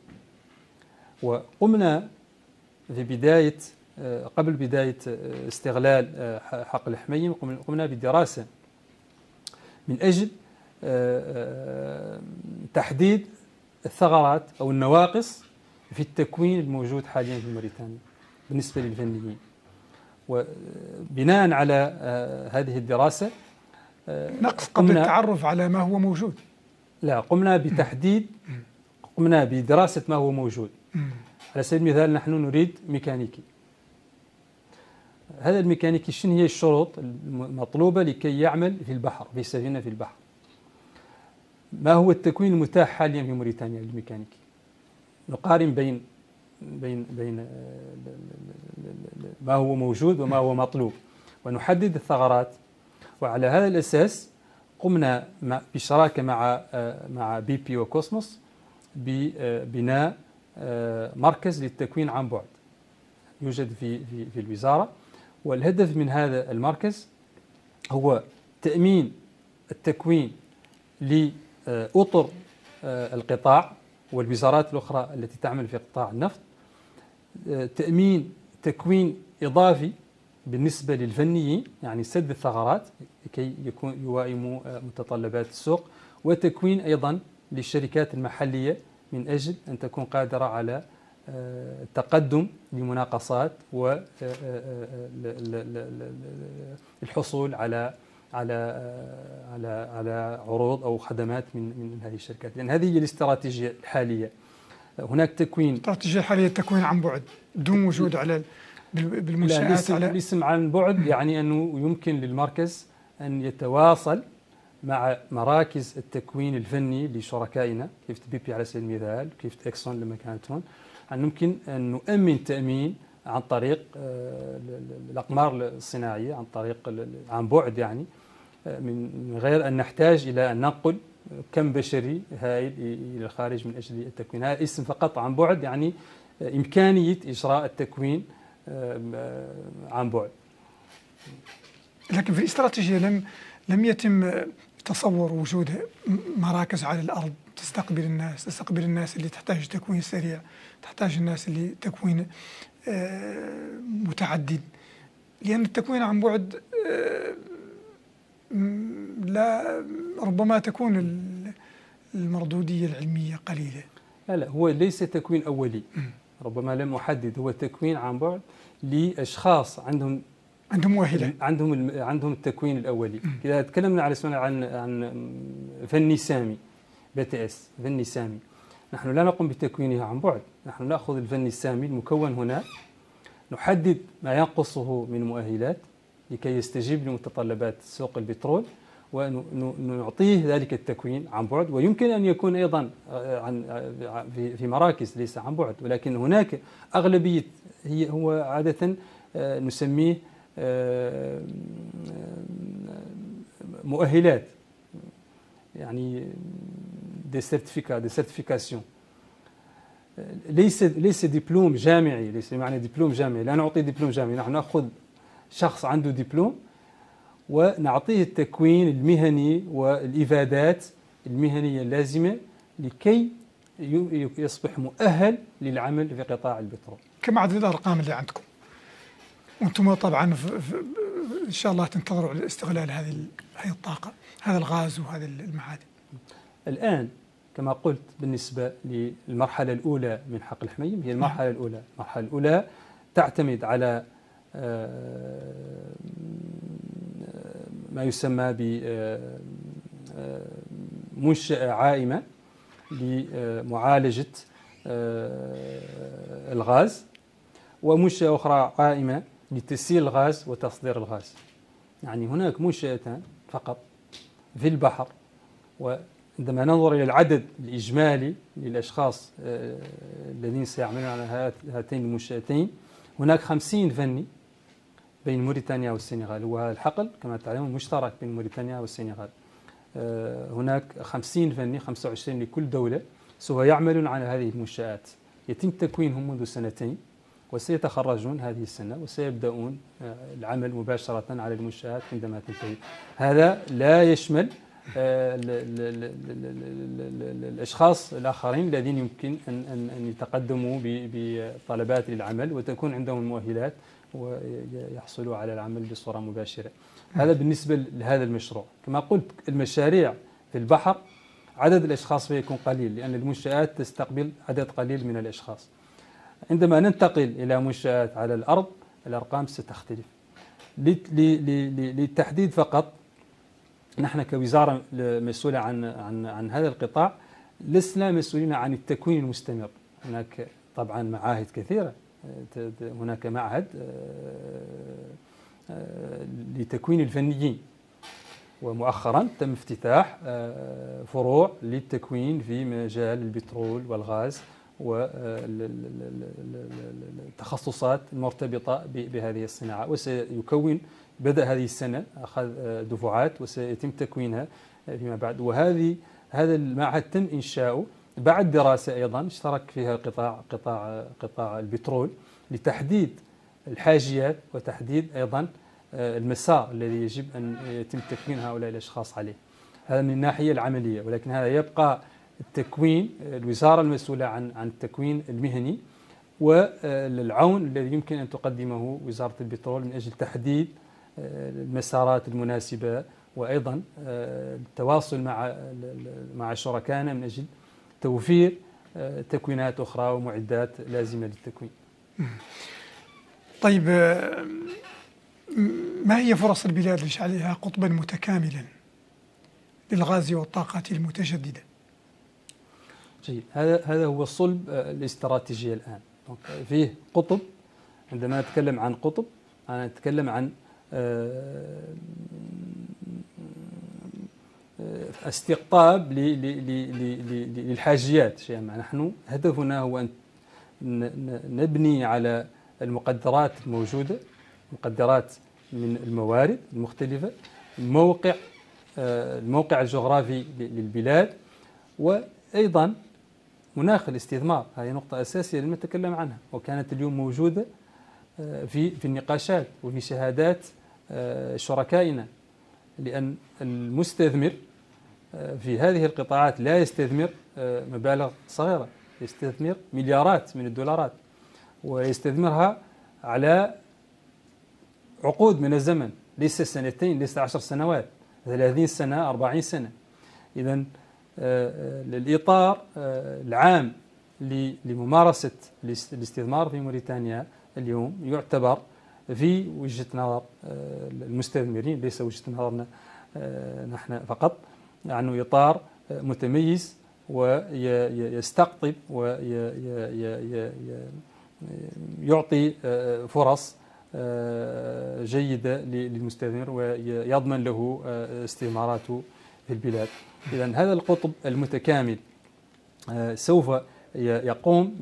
[SPEAKER 2] وقمنا في بداية قبل بداية استغلال حقل الحميم قمنا بدراسة من أجل تحديد الثغرات أو النواقص في التكوين الموجود حاليا في موريتانيا بالنسبة للفنيين. وبناء على هذه الدراسة
[SPEAKER 1] نقص قبل التعرف على ما هو موجود.
[SPEAKER 2] لا، قمنا بتحديد قمنا بدراسة ما هو موجود. على سبيل المثال نحن نريد ميكانيكي. هذا الميكانيكي شنو هي الشروط المطلوبة لكي يعمل في البحر في سفينة في البحر؟ ما هو التكوين المتاح حاليا في موريتانيا للميكانيكي؟ نقارن بين بين بين ما هو موجود وما هو مطلوب ونحدد الثغرات. وعلى هذا الأساس قمنا بشراكة مع مع بي بي وكوسموس ببناء مركز للتكوين عن بعد يوجد في في في الوزارة. والهدف من هذا المركز هو تأمين التكوين لأطر القطاع والوزارات الأخرى التي تعمل في قطاع النفط، تأمين تكوين إضافي بالنسبة للفنيين، يعني سد الثغرات لكي يكون يوائموا متطلبات السوق، وتكوين أيضا للشركات المحلية من أجل أن تكون قادرة على التقدم لمناقصات والحصول على على على على عروض أو خدمات من من هذه الشركات. لأن هذه هي الاستراتيجية الحالية. هناك تكوين
[SPEAKER 1] استراتيجية حالية التكوين عن بعد دون وجود على بالمنشآت. على
[SPEAKER 2] الاسم عن بعد يعني أنه يمكن للمركز أن يتواصل مع مراكز التكوين الفني لشركائنا كيف بي بي على سبيل المثال، كيف إكسون لما كانت هون، أن يمكن أن نؤمن تأمين عن طريق الأقمار الصناعية، عن طريق عن بعد، يعني من غير أن نحتاج إلى أن ننقل كم بشري هائل إلى الخارج من أجل التكوين. هذا اسم فقط عن بعد يعني إمكانية إجراء التكوين عن بعد.
[SPEAKER 1] لكن في الاستراتيجية لم لم يتم تصور وجود مراكز على الأرض تستقبل الناس تستقبل الناس اللي تحتاج تكوين سريع، تحتاج الناس اللي تكوين متعدد. لأن التكوين عن بعد لا ربما تكون المردودية العلمية قليلة.
[SPEAKER 2] لا لا، هو ليس تكوين أولي، ربما لم أحدد، هو تكوين عن بعد لأشخاص عندهم
[SPEAKER 1] عندهم مؤهلات،
[SPEAKER 2] عندهم عندهم التكوين الأولي. إذا تكلمنا على اسمنا عن عن فني سامي بي تي اس، فني سامي، نحن لا نقوم بتكوينها عن بعد، نحن نأخذ الفني السامي المكون هنا، نحدد ما ينقصه من مؤهلات لكي يستجيب لمتطلبات سوق البترول، ونعطيه ذلك التكوين عن بعد. ويمكن أن يكون أيضا عن في مراكز ليس عن بعد، ولكن هناك أغلبية هي هو عادة نسميه مؤهلات، يعني دي سيرتيفيكا دي سيرتيفيكاسيون، ليس ليس دبلوم جامعي، ليس معنى دبلوم جامعي، لا نعطي دبلوم جامعي، نحن نأخذ شخص عنده دبلوم ونعطيه التكوين المهني والإفادات المهنية اللازمة لكي يصبح مؤهل للعمل في قطاع البترول.
[SPEAKER 1] كم عدد الأرقام اللي عندكم؟ وأنتم طبعا في في إن شاء الله تنتظروا لاستغلال هذه هذه الطاقة، هذا الغاز وهذه المعادن.
[SPEAKER 2] الآن كما قلت بالنسبة للمرحلة الأولى من حقل الحميم، هي المرحلة الأولى، المرحلة الأولى تعتمد على ما يسمى بمنشأة عائمة لمعالجة الغاز، ومنشأة أخرى عائمة لتسييل الغاز وتصدير الغاز. يعني هناك منشأتان فقط في البحر، وعندما ننظر إلى العدد الإجمالي للأشخاص الذين سيعملون على هاتين المنشأتين، هناك خمسين فني بين موريتانيا والسنغال. وهذا الحقل كما تعلمون مشترك بين موريتانيا والسنغال. هناك خمسين فني، خمسة وعشرين لكل دولة، سوف يعملون على هذه المنشآت، يتم تكوينهم منذ سنتين وسيتخرجون هذه السنة وسيبدأون العمل مباشرة على المنشآت عندما تنتهي. هذا لا يشمل الأشخاص الآخرين الذين يمكن أن يتقدموا بطلبات للعمل وتكون عندهم المؤهلات ويحصلوا على العمل بصورة مباشرة. هذا بالنسبة لهذا المشروع. كما قلت المشاريع في البحر عدد الأشخاص فيه يكون قليل لأن المنشآت تستقبل عدد قليل من الأشخاص. عندما ننتقل إلى منشآت على الأرض الأرقام ستختلف. للتحديد فقط، نحن كوزارة مسؤولة عن عن عن هذا القطاع لسنا مسؤولين عن التكوين المستمر. هناك طبعا معاهد كثيرة، هناك معهد لتكوين الفنيين ومؤخرا تم افتتاح فروع للتكوين في مجال البترول والغاز والتخصصات المرتبطة بهذه الصناعة، وسيكون بدأ هذه السنة أخذ دفعات وسيتم تكوينها فيما بعد. وهذه هذا المعهد تم إنشاؤه بعد دراسة أيضا اشترك فيها قطاع قطاع قطاع البترول لتحديد الحاجيات وتحديد أيضا المسار الذي يجب أن يتم تكوين هؤلاء الأشخاص عليه. هذا من الناحية العملية، ولكن هذا يبقى التكوين الوزارة المسؤولة عن عن التكوين المهني والعون الذي يمكن أن تقدمه وزارة البترول من أجل تحديد المسارات المناسبة وأيضا التواصل مع مع شركائنا من أجل توفير تكوينات أخرى ومعدات لازمة للتكوين.
[SPEAKER 1] طيب، ما هي فرص البلاد لجعلها قطبا متكاملا للغاز والطاقات المتجددة؟
[SPEAKER 2] جيد، هذا هذا هو صلب الاستراتيجية الآن. فيه قطب، عندما نتكلم عن قطب أنا أتكلم عن استقطاب للحاجيات شيئا ما. نحن هدفنا هو أن نبني على المقدرات الموجودة، مقدرات من الموارد المختلفة، الموقع الموقع الجغرافي للبلاد، وأيضا مناخ الاستثمار. هذه نقطة أساسية لم نتكلم عنها وكانت اليوم موجودة في في النقاشات وفي شهادات شركائنا، لأن المستثمر في هذه القطاعات لا يستثمر مبالغ صغيرة، يستثمر مليارات من الدولارات ويستثمرها على عقود من الزمن، ليس سنتين، ليس عشر سنوات، ثلاثين سنة، أربعين سنة. إذن الإطار العام لممارسة الاستثمار في موريتانيا اليوم يعتبر في وجهة نظر المستثمرين، ليس وجهة نظرنا نحن فقط، يعني إطار متميز ويستقطب ويعطي فرص جيدة للمستثمر ويضمن له استثماراته في البلاد. إذن هذا القطب المتكامل سوف يقوم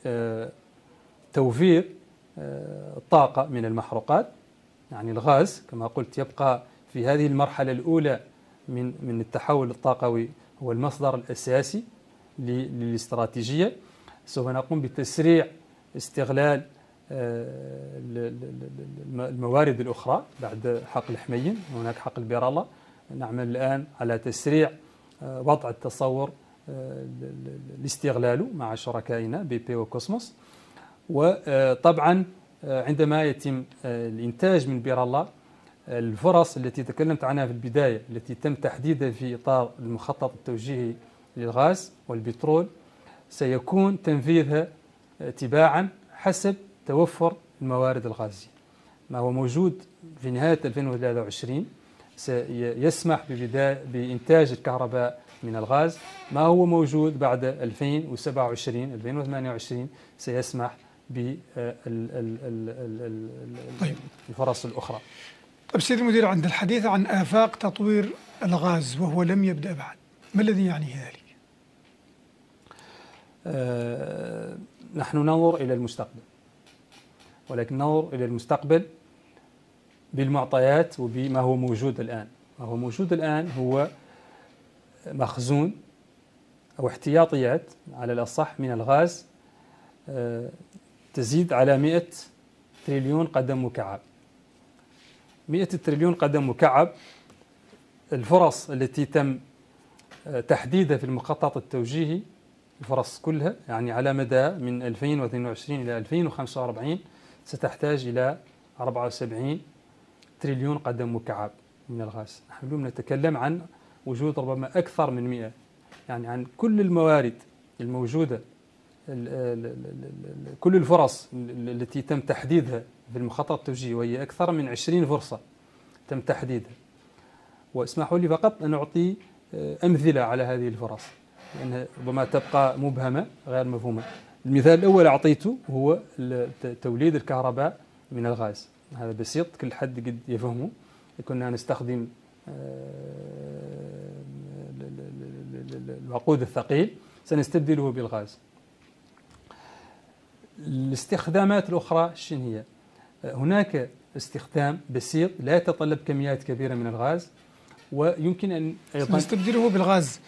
[SPEAKER 2] بتوفير الطاقة من المحروقات، يعني الغاز كما قلت يبقى في هذه المرحلة الأولى من من التحول الطاقوي هو المصدر الأساسي للاستراتيجية. سوف نقوم بتسريع استغلال الموارد الأخرى بعد حقل حميم، هناك حقل بير الله، نعمل الآن على تسريع وضع التصور لاستغلاله مع شركائنا بي بي وكوسموس. وطبعا عندما يتم الإنتاج من بير الله، الفرص التي تكلمت عنها في البداية التي تم تحديدها في إطار المخطط التوجيهي للغاز والبترول سيكون تنفيذها تباعا حسب توفر الموارد الغازية. ما هو موجود في نهاية ألفين وثلاثة وعشرين سيسمح ببداية بإنتاج الكهرباء من الغاز، ما هو موجود بعد ألفين وسبعة وعشرين ألفين وثمانية وعشرين سيسمح بالفرص الأخرى.
[SPEAKER 1] طيب سيد المدير، عند الحديث عن آفاق تطوير الغاز وهو لم يبدأ بعد، ما الذي يعني ذلك؟
[SPEAKER 2] آه نحن ننظر إلى المستقبل، ولكن ننظر إلى المستقبل بالمعطيات وبما هو موجود الآن. ما هو موجود الآن هو مخزون أو احتياطيات على الأصح من الغاز تزيد على مئة تريليون قدم مكعب. مئة تريليون قدم مكعب. الفرص التي تم تحديدها في المخطط التوجيهي، الفرص كلها يعني على مدى من ألفين واثنين وعشرين إلى ألفين وخمسة وأربعين ستحتاج إلى أربعة وسبعين تريليون قدم مكعب من الغاز. نحن اليوم نتكلم عن وجود ربما أكثر من مئة، يعني عن كل الموارد الموجودة، كل الفرص التي تم تحديدها في المخطط التوجيهي، وهي أكثر من عشرين فرصة تم تحديدها. واسمحوا لي فقط أن أعطي أمثلة على هذه الفرص لأنها ربما تبقى مبهمة غير مفهومة. المثال الأول أعطيته هو توليد الكهرباء من الغاز. هذا بسيط، كل حد قد يفهمه. كنا نستخدم الوقود الثقيل، سنستبدله بالغاز. الاستخدامات الأخرى شنو هي؟ هناك استخدام بسيط لا يتطلب كميات كبيرة من الغاز، ويمكن أن
[SPEAKER 1] أيضا نستبدله بالغاز.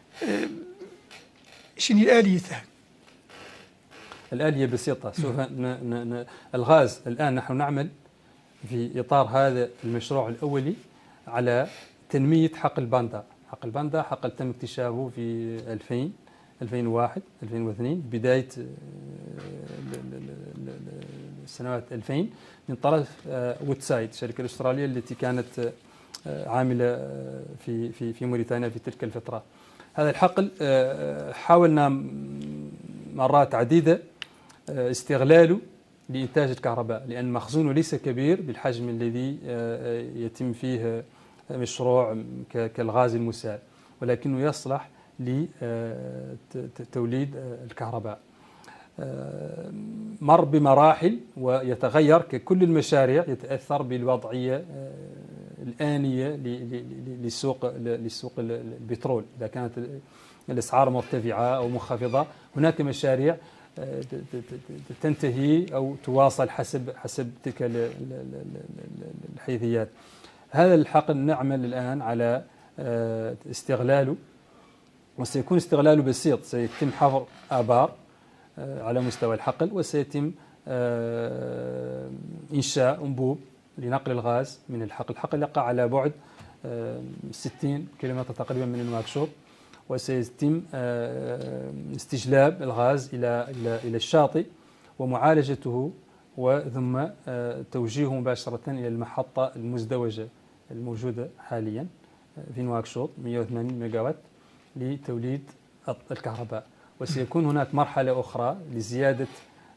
[SPEAKER 1] شنو الآلية؟
[SPEAKER 2] الآلية بسيطة. سوف ن ن الغاز الآن نحن نعمل في إطار هذا المشروع الأولي على تنمية حقل باندا. حقل باندا حقل تم اكتشافه في ألفين ألفين وواحد ألفين واثنين، بداية سنوات ألفين، من طرف وودسايد، الشركة الأسترالية التي كانت عاملة في في في موريتانيا في تلك الفترة. هذا الحقل حاولنا مرات عديدة استغلاله لإنتاج الكهرباء، لأن مخزونه ليس كبير بالحجم الذي يتم فيه مشروع كالغاز المسال، ولكنه يصلح لتوليد الكهرباء. مر بمراحل ويتغير ككل المشاريع، يتأثر بالوضعية الآنية للسوق للسوق البترول. إذا كانت الأسعار مرتفعة أو منخفضة، هناك مشاريع تنتهي أو تواصل حسب حسب تلك الحيثيات. هذا الحقل نعمل الآن على استغلاله، وسيكون استغلاله بسيط. سيتم حفر آبار على مستوى الحقل، وسيتم إنشاء أنبوب لنقل الغاز من الحقل. الحقل يقع على بعد ستين كيلومتر تقريبا من نواكشوط، وسيتم استجلاب الغاز إلى إلى الشاطئ ومعالجته، وثم توجيهه مباشرة إلى المحطة المزدوجة الموجودة حاليا في نواكشوط مئة وثمانين ميجاوات لتوليد الكهرباء. وسيكون هناك مرحلة أخرى لزيادة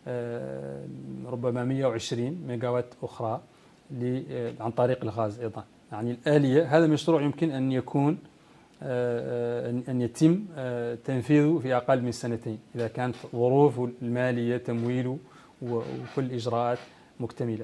[SPEAKER 2] ربما مئة وعشرين ميجاوات أخرى عن طريق الغاز أيضا. يعني الآلية، هذا المشروع يمكن أن يكون أن يتم تنفيذه في أقل من سنتين إذا كانت ظروف المالية تمويله وكل إجراءات مكتملة.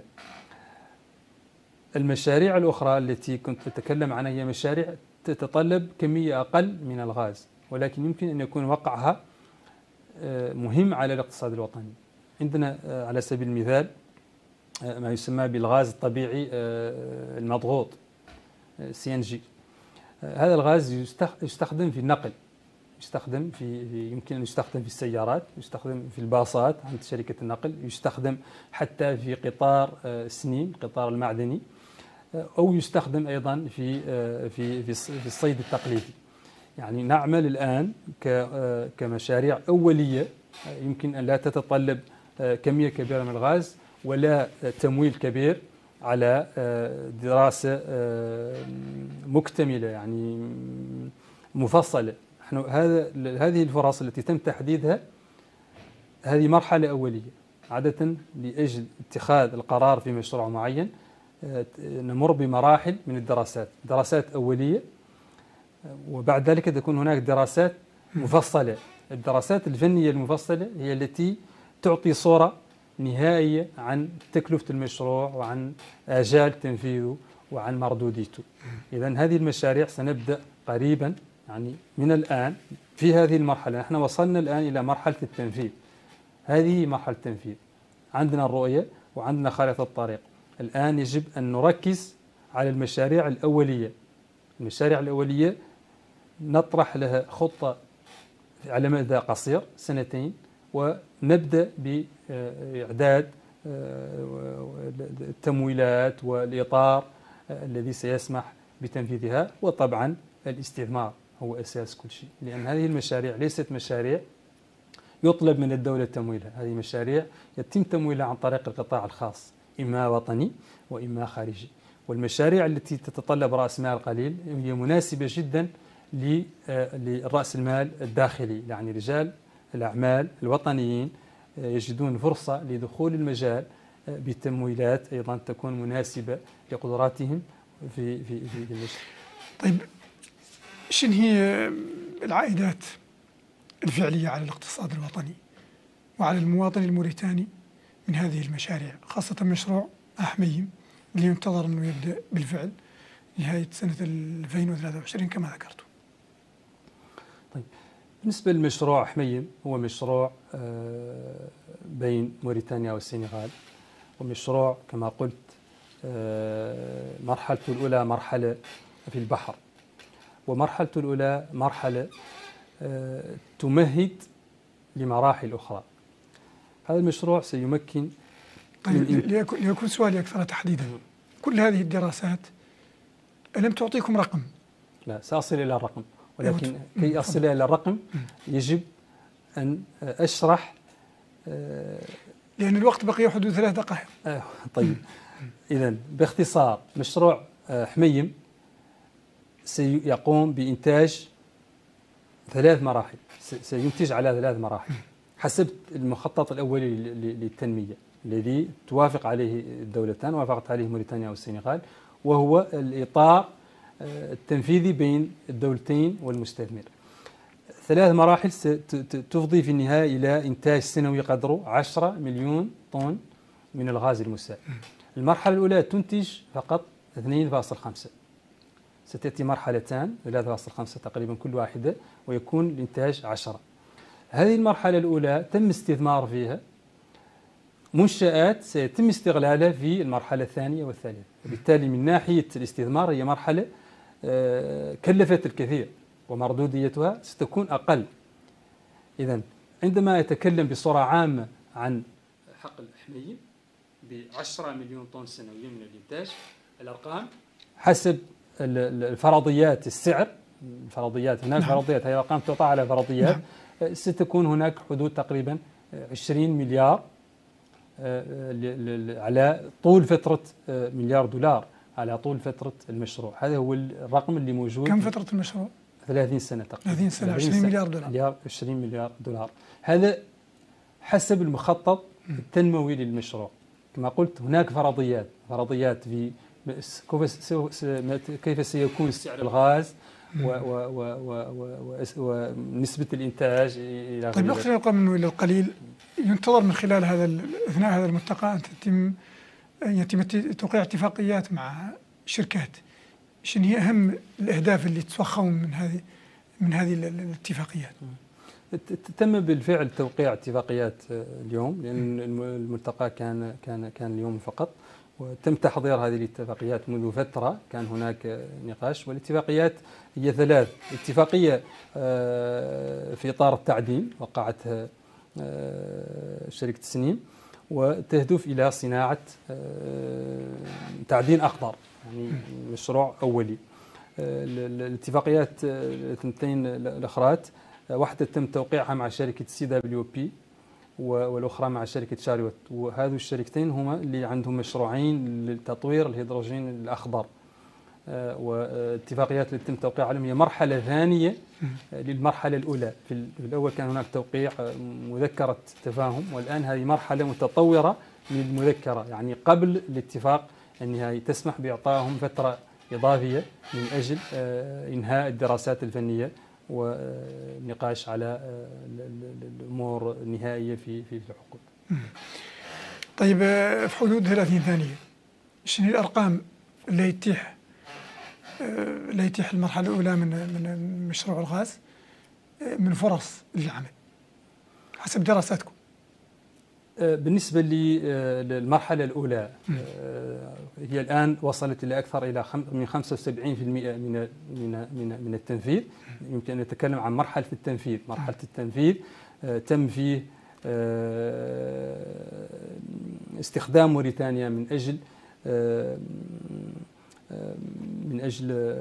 [SPEAKER 2] المشاريع الأخرى التي كنت أتكلم عنها هي مشاريع تتطلب كمية أقل من الغاز، ولكن يمكن أن يكون وقعها مهم على الاقتصاد الوطني. عندنا على سبيل المثال ما يسمى بالغاز الطبيعي المضغوط سي إن جي. هذا الغاز يستخدم في النقل، يستخدم في يمكن أن يستخدم في السيارات، يستخدم في الباصات عند شركة النقل، يستخدم حتى في قطار سنين، قطار المعدني، أو يستخدم أيضا في في في الصيد التقليدي. يعني نعمل الآن كمشاريع أولية يمكن أن لا تتطلب كمية كبيرة من الغاز ولا تمويل كبير، على دراسة مكتملة يعني مفصلة. نحن هذا هذه الفرص التي تم تحديدها هذه مرحلة أولية. عادة لأجل اتخاذ القرار في مشروع معين نمر بمراحل من الدراسات، دراسات أولية، وبعد ذلك تكون هناك دراسات مفصلة. الدراسات الفنية المفصلة هي التي تعطي صورة نهائية عن تكلفة المشروع وعن آجال تنفيذه وعن مردوديته. إذن هذه المشاريع سنبدأ قريبا، يعني من الآن في هذه المرحلة. نحن وصلنا الآن إلى مرحلة التنفيذ. هذه مرحلة التنفيذ، عندنا الرؤية وعندنا خارطة الطريق. الآن يجب أن نركز على المشاريع الأولية. المشاريع الأولية نطرح لها خطة على مدى قصير سنتين، ونبدأ بإعداد التمويلات والإطار الذي سيسمح بتنفيذها. وطبعا الاستثمار هو أساس كل شيء، لأن هذه المشاريع ليست مشاريع يطلب من الدولة تمويلها، هذه مشاريع يتم تمويلها عن طريق القطاع الخاص، إما وطني وإما خارجي. والمشاريع التي تتطلب رأس مال قليل هي مناسبة جدا لرأس المال الداخلي، يعني رجال الأعمال الوطنيين يجدون فرصة لدخول المجال بتمويلات أيضا تكون مناسبة لقدراتهم في في في المجال.
[SPEAKER 1] طيب، شنو هي العائدات الفعلية على الاقتصاد الوطني وعلى المواطن الموريتاني من هذه المشاريع، خاصة مشروع حميم اللي ينتظر أنه يبدأ بالفعل نهاية سنة ألفين وثلاثة وعشرين كما ذكرت؟
[SPEAKER 2] طيب، بالنسبة لمشروع حميم، هو مشروع بين موريتانيا والسنغال، ومشروع كما قلت مرحلته الأولى مرحلة في البحر، ومرحلته الأولى مرحلة تمهد لمراحل أخرى. هذا المشروع سيمكن.
[SPEAKER 1] طيب، ليكون سؤالي أكثر تحديدا، كل هذه الدراسات ألم تعطيكم رقم؟
[SPEAKER 2] لا، سأصل إلى الرقم، ولكن كي أصل إلى الرقم يجب أن أشرح،
[SPEAKER 1] لأن الوقت بقي حدود ثلاث دقائق.
[SPEAKER 2] طيب، إذن باختصار، مشروع حميم سيقوم بإنتاج ثلاث مراحل، سينتج على ثلاث مراحل حسب المخطط الأولي للتنمية الذي توافق عليه الدولتان، وافقت عليه موريتانيا والسنغال، وهو الإطار التنفيذي بين الدولتين والمستثمر. ثلاث مراحل تفضي في النهاية إلى إنتاج سنوي قدره عشرة مليون طن من الغاز المسال. المرحلة الأولى تنتج فقط اثنين فاصلة خمسة، ستأتي مرحلتان ثلاثة فاصلة خمسة تقريبا كل واحدة، ويكون الإنتاج عشرة. هذه المرحلة الأولى تم استثمار فيها منشآت سيتم استغلالها في المرحلة الثانية والثالثة، وبالتالي من ناحية الاستثمار هي مرحلة كلفت الكثير ومردوديتها ستكون أقل. إذن عندما يتكلم بصورة عامة عن حقل حميم بعشرة مليون طن سنويا من الإنتاج، الأرقام حسب الفرضيات، السعر الفرضيات، هناك نعم. فرضيات، هذه الأرقام تعطى على فرضيات، نعم. ستكون هناك حدود تقريبا عشرين مليار على طول فترة مليار دولار على طول فترة المشروع. هذا هو الرقم اللي موجود.
[SPEAKER 1] كم فترة المشروع؟
[SPEAKER 2] ثلاثين سنة تقريبا.
[SPEAKER 1] ثلاثين سنة، عشرين مليار دولار.
[SPEAKER 2] عشرين مليار دولار. هذا حسب المخطط التنموي للمشروع. كما قلت هناك فرضيات، فرضيات في كيف سيكون سعر الغاز ونسبة الإنتاج إلى غيره.
[SPEAKER 1] طيب، نقدر نقول منه إلى القليل ينتظر من خلال هذا أثناء هذا الملتقى أن تتم يتم توقيع اتفاقيات مع شركات. شنو هي أهم الأهداف اللي تتوخون من هذه من هذه الاتفاقيات؟
[SPEAKER 2] تم بالفعل توقيع اتفاقيات اليوم، لأن الملتقى كان كان كان اليوم فقط، وتم تحضير هذه الاتفاقيات منذ فترة، كان هناك نقاش. والاتفاقيات هي ثلاث: اتفاقية في إطار التعدين وقعتها شركة سنين، وتهدف إلى صناعة تعدين أخضر، يعني مشروع أولي. الاتفاقيات الثنتين الأخرات، واحدة تم توقيعها مع شركة سي دبليو بي والأخرى مع شركة شاريوت، وهذو الشركتين هما اللي عندهم مشروعين لتطوير الهيدروجين الأخضر. واتفاقيات اللي تم توقيعها عليهم هي مرحلة ثانية للمرحلة الأولى. في الأول كان هناك توقيع مذكرة تفاهم، والآن هذه مرحلة متطورة من المذكرة، يعني قبل الاتفاق النهائي، تسمح بإعطائهم فترة إضافية من أجل إنهاء الدراسات الفنية والنقاش على الأمور النهائية في في العقود.
[SPEAKER 1] طيب، في حدود ثلاثين ثانية، شنو الأرقام اللي يتيح اللي يتيح المرحلة الأولى من من مشروع الغاز من فرص للعمل حسب دراساتكم؟
[SPEAKER 2] بالنسبة للمرحلة الأولى هي الآن وصلت إلى أكثر إلى من خمسة وسبعين بالمئة من من من من التنفيذ. يمكن أن نتكلم عن مرحلة التنفيذ. مرحلة التنفيذ تم فيه استخدام موريتانيا من أجل من أجل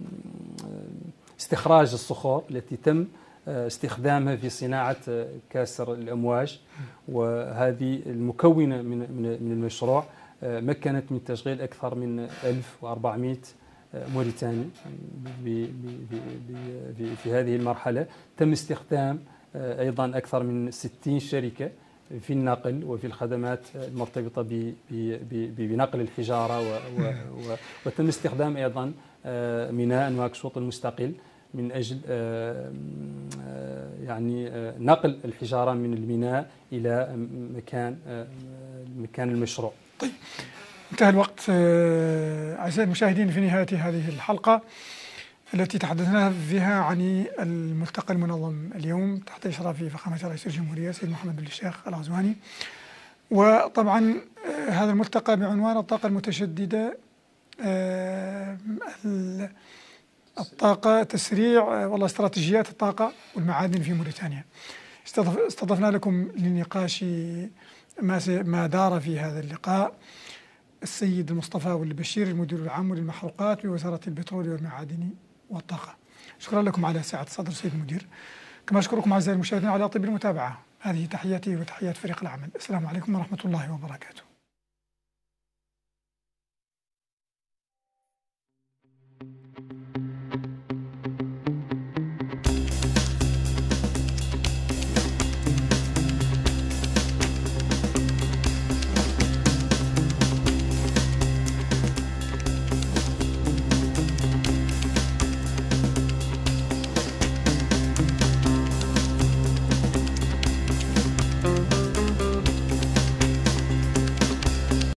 [SPEAKER 2] استخراج الصخور التي تم استخدامها في صناعة كاسر الأمواج، وهذه المكونة من من المشروع مكنت من تشغيل أكثر من ألف وأربعمئة موريتاني في هذه المرحلة. تم استخدام أيضا أكثر من ستين شركة في النقل وفي الخدمات المرتبطة بنقل الحجارة، وتم استخدام أيضا ميناء نواكشوط المستقل من أجل يعني نقل الحجارة من الميناء إلى مكان مكان المشروع.
[SPEAKER 1] طيب، انتهى الوقت أعزائي المشاهدين في نهاية هذه الحلقة التي تحدثنا فيها عن الملتقى المنظم اليوم تحت إشراف فخامة رئيس الجمهورية السيد محمد بن الشيخ الغزواني. وطبعا هذا الملتقى بعنوان الطاقة المتجددة، الطاقة تسريع والله استراتيجيات الطاقة والمعادن في موريتانيا. استضفنا لكم للنقاش ما ما دار في هذا اللقاء السيد المصطفى والبشير المدير العام للمحروقات بوزارة البترول والمعادن والطاقة. شكرا لكم على سعة الصدر سيد المدير، كما أشكركم أعزائي المشاهدين على طيب المتابعة. هذه تحياتي وتحيات فريق العمل. السلام عليكم ورحمة الله وبركاته.